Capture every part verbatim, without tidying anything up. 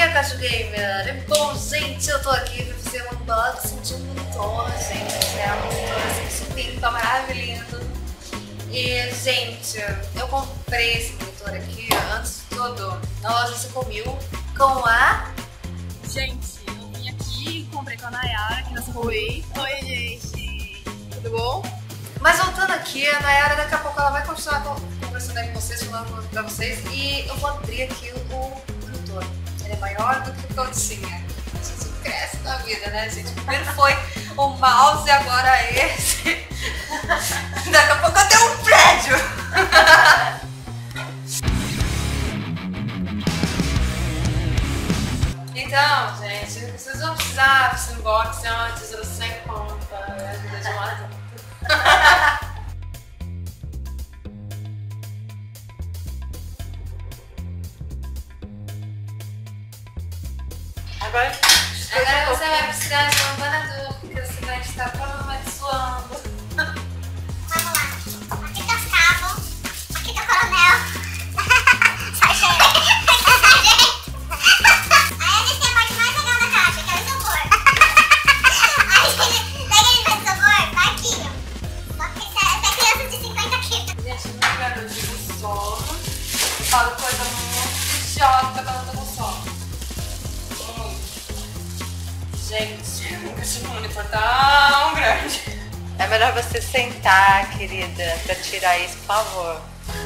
dia, Cacho Gamer! Bom, gente, eu tô aqui pra fazer um unboxing de um monitor, gente. É um monitor assim, super, tá maravilhoso. E, gente, eu comprei esse monitor aqui, antes de tudo, na loja Secomil, com a... Gente, eu vim aqui e comprei com a Nayara, aqui na Secomil. Oi, gente! Tudo bom? Mas voltando aqui, a Nayara daqui a pouco ela vai continuar conversando aí com vocês, falando pra vocês. E eu vou abrir aqui o monitor. Ele é maior do que o que eu tinha. A gente cresce na vida, né, gente? Primeiro foi o mouse e agora esse. Daqui a pouco eu tenho um prédio. Então, gente, vocês vão precisar desse unboxing antes, eu sem conta, é ajuda de uma... Agora, Agora você vai precisar de um banador, porque você vai estar provavelmente suando. Vamos lá. Aqui tá os cabos. Aqui tá o coronel. Sargento. Sargento. Aí a gente tem a parte mais legal da caixa, que é o isopor. Aí pega ele pra isopor, tá aqui, ó. Só que isso é até criança de cinquenta quilos. Gente, não é garoto de sono. Eu falo coisa muito idiota quando eu tô com sono. Gente, nunca tive um monitor tão grande. É melhor você sentar, querida, pra tirar isso, por favor.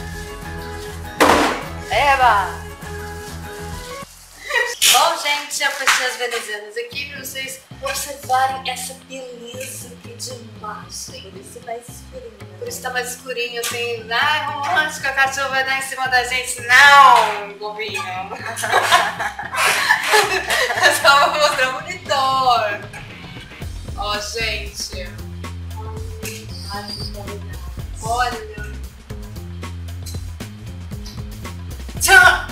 Eba! Bom, gente, eu fechei as venezianas aqui pra vocês observarem essa beleza aqui de imagem. Por isso mais escurinho. Por isso tá mais escurinho, assim, ai, romântico, a cachorra vai dar em cima da gente. Não, bobinho. Eu só vou mostrar o monitor. Ó, gente. Olha. Tchau.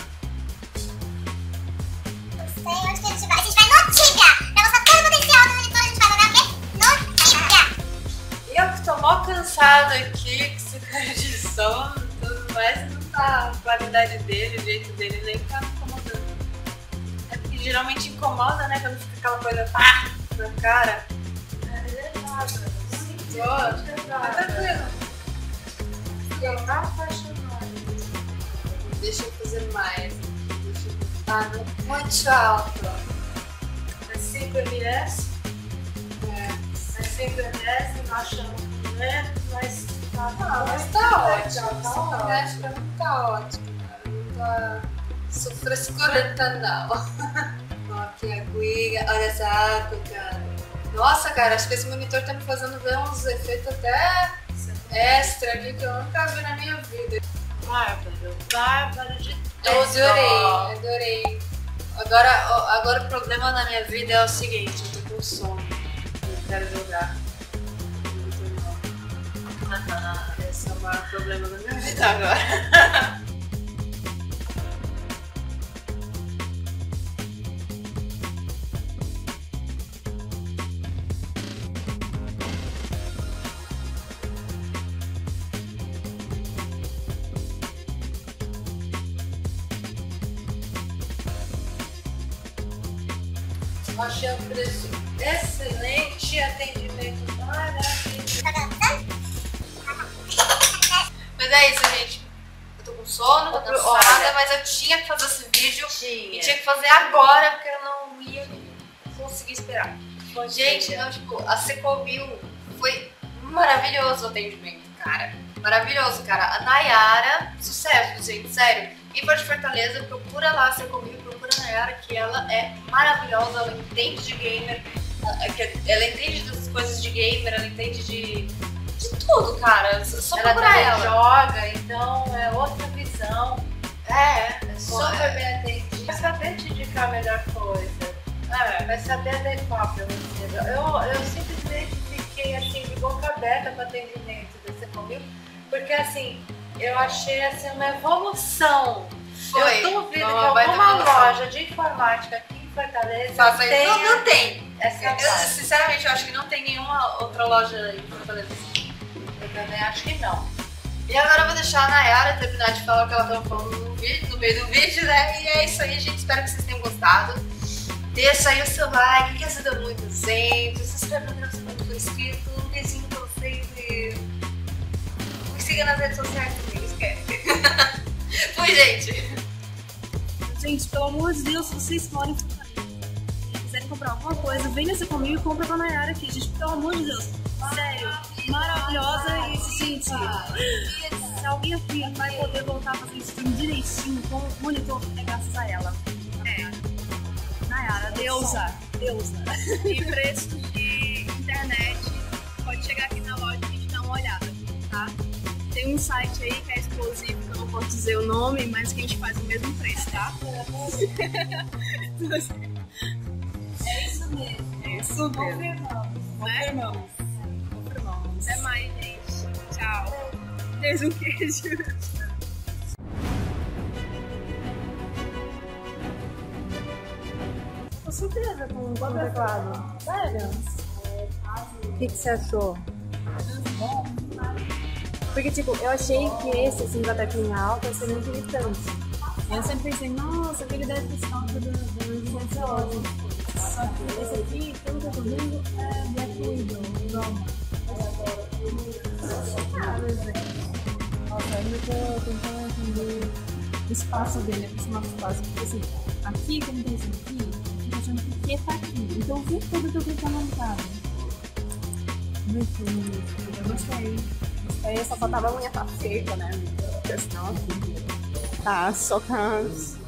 Sei onde que a gente vai. A gente vai no Tibia. Pra mostrar todo o potencial do monitor, a gente vai jogar o quê? No Tibia. Eu que tô mó cansada aqui, com esse cara de sono e tudo mais, não tá a qualidade dele, o jeito dele nem tá me incomodando. É porque geralmente incomoda, né? Quando fica aquela coisa pá, na cara. É nada, sim, tô, tá tranquilo. Eu tá apaixonada. Deixa eu fazer mais. Deixa eu botar no muito alto. É cinco mililitros. É cinco mililitros, não achamos né? Mas tá, não, mas tá ótimo. Tá ótimo. Pra mim tá ótimo. Não tá frescurenta, não. Ó, aqui a aguinha. Olha essa água, cara. Nossa, cara, acho que esse monitor tá me fazendo ver uns efeitos até extra aqui que eu nunca vi na minha vida. Bárbaro, bárbaro de Eu tudo. adorei, adorei. Agora, agora o problema na minha vida é o seguinte, eu tô com sono. Eu quero jogar. Esse é o maior problema da minha vida agora. Achei o preço excelente, atendimento maravilhoso. Tá dançando? Mas é isso, gente. Eu tô com sono, tô cansada, Olha, mas eu tinha que fazer esse vídeo tinha. e tinha que fazer agora, porque eu não ia conseguir esperar. Foi Gente, filha. não, tipo, a Secomil foi maravilhoso o atendimento, cara. Maravilhoso, cara. A Nayara, sucesso, gente, sério. Quem for de Fortaleza, procura lá a Secomil, procura a Nayara, que ela é maravilhosa, ela entende de gamer, ela entende das coisas de gamer, ela entende de, de tudo, cara. Só Ela procurar também ela. joga, então é outra visão. É, É super bem atendida. Vai saber te indicar a melhor coisa. É, vai saber adequar pra você. Eu, eu simplesmente fiquei assim de boca aberta com o atendimento da Secomil, porque assim, eu achei assim uma evolução. Foi. Eu duvido Uma que baita alguma evolução. loja de informática aqui em Fortaleza Faça isso. tenha Não, não tem. essa Eu, parte. sinceramente, eu acho que não tem nenhuma outra loja em Fortaleza. Eu também acho que não. E agora eu vou deixar a Nayara terminar de falar o que ela estava falando no, vídeo, no meio do vídeo, né? E é isso aí, gente. Espero que vocês tenham gostado. Deixa aí o seu like, que ajuda muito a gente. Se inscreve no canal se não for inscrito. Um beijinho pra vocês e me siga nas redes sociais também, esquece. Fui, gente. Gente, pelo amor de Deus, se vocês moram em Fortaleza e quiserem comprar alguma coisa, vem nessa comigo e compra com a Nayara aqui, gente. Pelo amor de Deus. Sério, maravilhosa e, gente, se alguém aqui vai poder voltar a fazer stream direitinho com o monitor, é graças a ela. É. Nayara, deusa, deusa. E preço de internet, pode chegar aqui na loja e a gente dá uma olhada, tá? Tem um site aí que é exclusivo, que eu não posso dizer o nome, mas que a gente faz o mesmo preço, tá? É isso mesmo. É isso mesmo. Confirmamos. Confirmamos. Confirmamos. Até mais, gente. Tchau. Beijo, um queijo. Tô surpresa com, com o teclado. Sério? O que, que você achou? Porque, tipo, eu achei que esse, assim, com a teclinha alta, ia ser muito irritante. Eu sempre pensei, nossa, aquele deve ter salto do visualização. Só que esse aqui, pelo que eu tô vendo, é Black Widow, Roma. Nossa, eu ainda tô tentando entender o espaço dele, aproximar o espaço. Porque assim, aqui, como tem isso aqui, eu tô achando que o que tá aqui. Então o tempo todo que eu tô montado. Muito bonito, eu gostei. Aí só faltava a unha tá feita, né? Porque senão aqui tá socando.